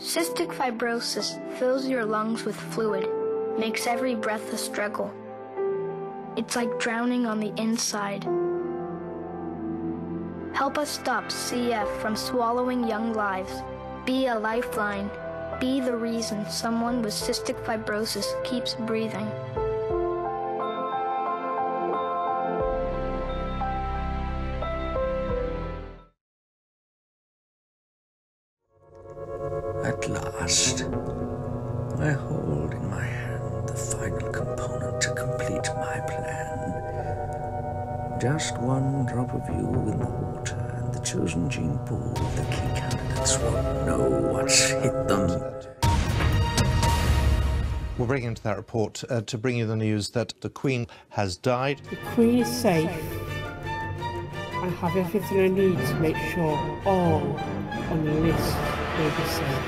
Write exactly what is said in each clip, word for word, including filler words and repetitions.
Cystic fibrosis fills your lungs with fluid, makes every breath a struggle. It's like drowning on the inside. Help us stop C F from swallowing young lives. Be a lifeline. Be the reason someone with cystic fibrosis keeps breathing. At last, I hold in my hand the final component to complete my plan. Just one drop of you in the water, and the chosen gene pool of the key candidates won't know what's hit them. We're breaking into that report uh, to bring you the news that the Queen has died. The Queen is safe. I have everything I need to make sure all on the list will be safe.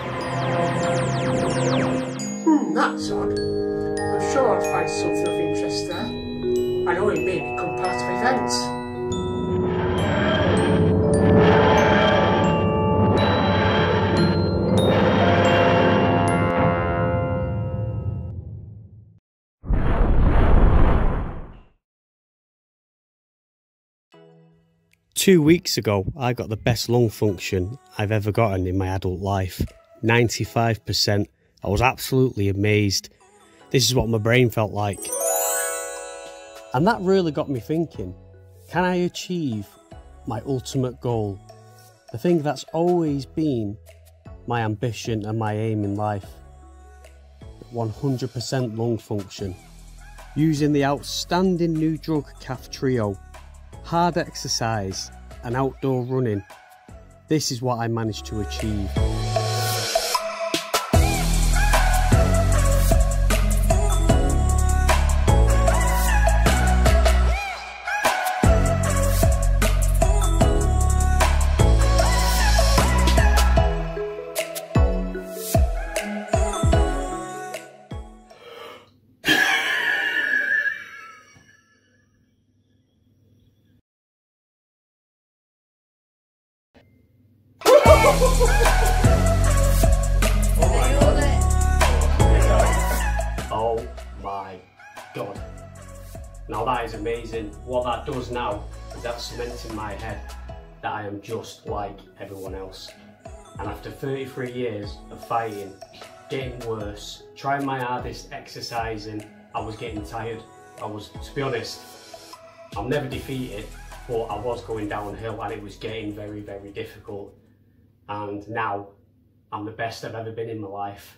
Hmm, that's odd. I'm sure I'll find something of interest there. I know it may become part of events. Two weeks ago, I got the best lung function I've ever gotten in my adult life. ninety-five percent. I was absolutely amazed. This is what my brain felt like. And that really got me thinking, can I achieve my ultimate goal? The thing that's always been my ambition and my aim in life. one hundred percent lung function. Using the outstanding new drug C A F trio, hard exercise and outdoor running, this is what I managed to achieve. Oh my god. Now that is amazing. What that does now is that cements in my head that I am just like everyone else. And after thirty-three years of fighting, getting worse, trying my hardest, exercising, I was getting tired. I was, to be honest, I'm never defeated, but I was going downhill and it was getting very, very difficult. And now, I'm the best I've ever been in my life.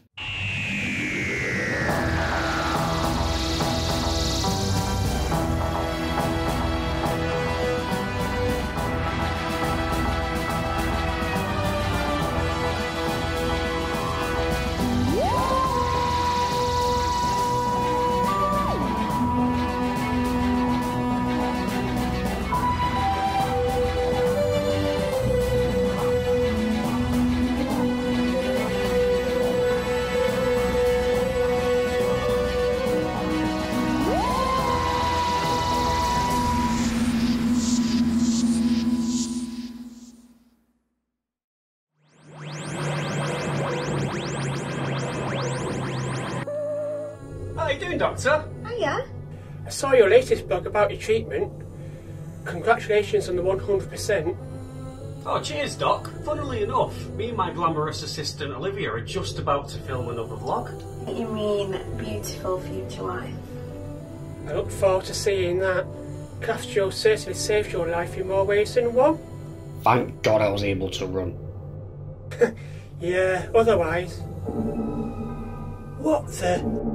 How you doing, Doctor? Hiya. I saw your latest blog about your treatment. Congratulations on the one hundred percent. Oh, cheers, Doc. Funnily enough, me and my glamorous assistant Olivia are just about to film another vlog. You mean beautiful future wife? I look forward to seeing that. Castro certainly saved your life in more ways than one. Thank God I was able to run. Yeah, otherwise... What the...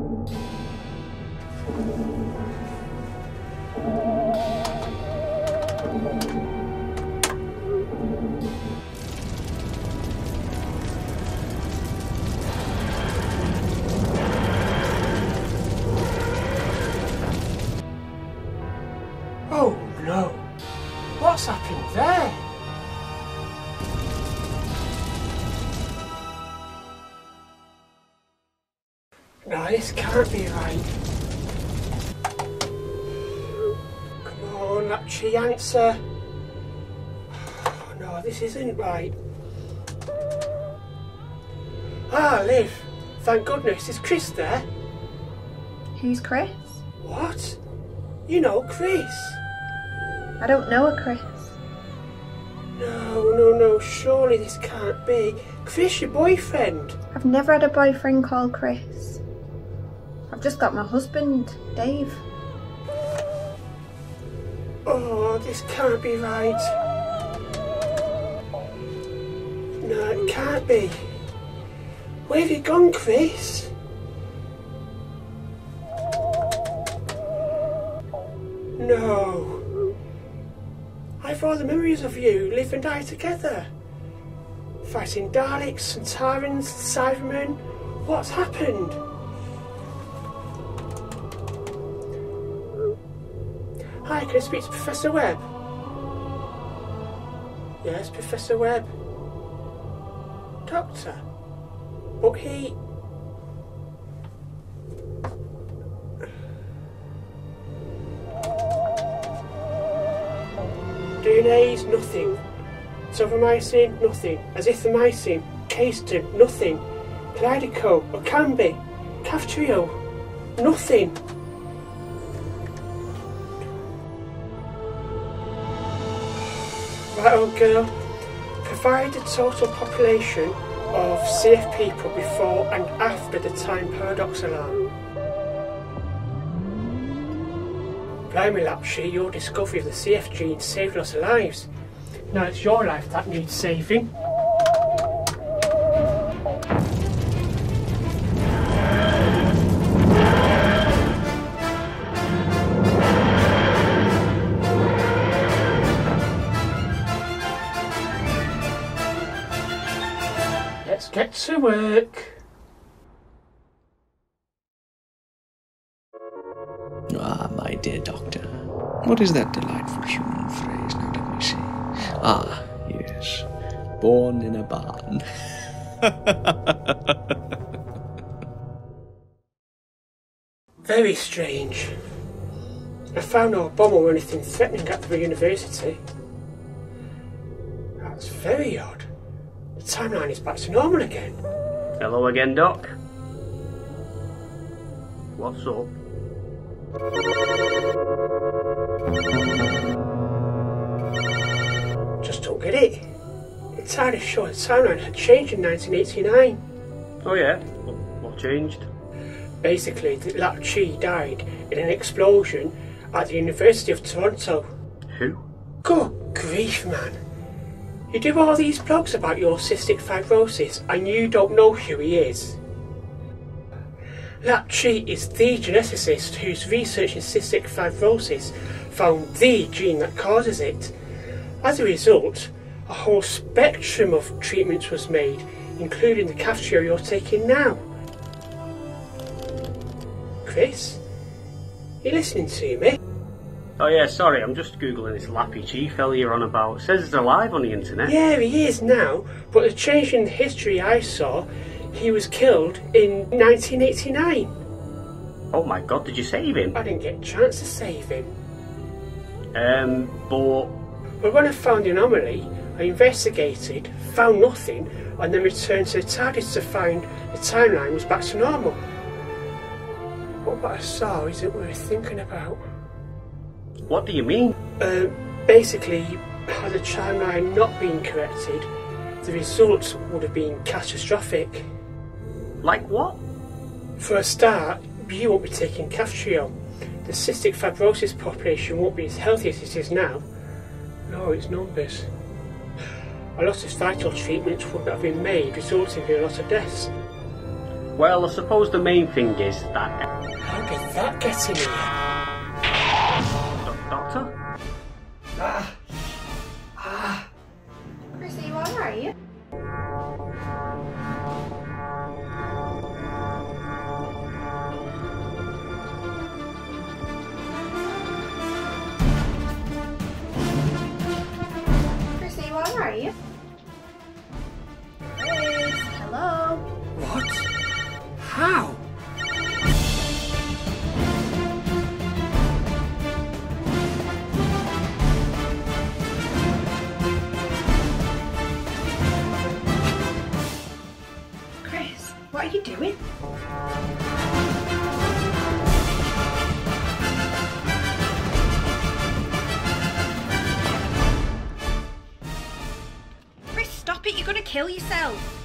Oh no! What's happened there? No, this can't be right. Come on, that tree answer. Oh, no, this isn't right. Ah, Liv. Thank goodness. Is Chris there? Who's Chris? What? You know Chris? I don't know a Chris. No, no, no. Surely this can't be. Chris, your boyfriend. I've never had a boyfriend called Chris. I've just got my husband, Dave. Oh, this can't be right. No, it can't be. Where have you gone, Chris? No. I've all the memories of you, live and die together. Fighting Daleks and Tyrants, Cybermen. What's happened? Hi, can I speak to Professor Webb? Yes, Professor Webb. Doctor? But he... D N A's nothing. Tobramycin, nothing. Azithromycin, Caiston, nothing. Kalydeco, Orkambi, Kaftrio, nothing. Right, old girl. Provide the total population of C F people before and after the time paradox alarm. Blimey, Lapshy, your discovery of the C F gene saved lots of lives. Now it's your life that needs saving. Let's get to work. Ah, my dear doctor, what is that delightful human phrase? Now let me see. Ah, yes, born in a barn. Very strange. I found no bomb or anything threatening at the university. That's very odd. The timeline is back to normal again. Hello again, Doc. What's up? Just don't get it. The TARDIS showed the timeline had changed in nineteen eighty-nine. Oh yeah? What, what changed? Basically, the Lap Chi died in an explosion at the University of Toronto. Who? Good grief, man. You do all these blogs about your cystic fibrosis and you don't know who he is. Lap Chi is the geneticist whose research in cystic fibrosis found the gene that causes it. As a result, a whole spectrum of treatments was made, including the Kaftrio you're taking now. Chris? You listening to me? Oh yeah, sorry, I'm just googling this Lappy G fella you're on about. It says he's alive on the internet. Yeah, he is now, but the change in the history I saw, he was killed in nineteen eighty-nine. Oh my god, did you save him? I didn't get a chance to save him. Um, but... But when I found the anomaly, I investigated, found nothing, and then returned to the TARDIS to find the timeline was back to normal. But what I saw isn't worth thinking about. What do you mean? Uh, basically, had the timeline not been corrected, the results would have been catastrophic. Like what? For a start, you won't be taking Kaftrio. The cystic fibrosis population won't be as healthy as it is now. No, it's numbers. A lot of vital treatments wouldn't have been made, resulting in a lot of deaths. Well, I suppose the main thing is that... How did that get in here? Doctor? Ah! Ah! Chris, are you alright? Chris, are you alright? Chris, hello? What? How? kill yourself.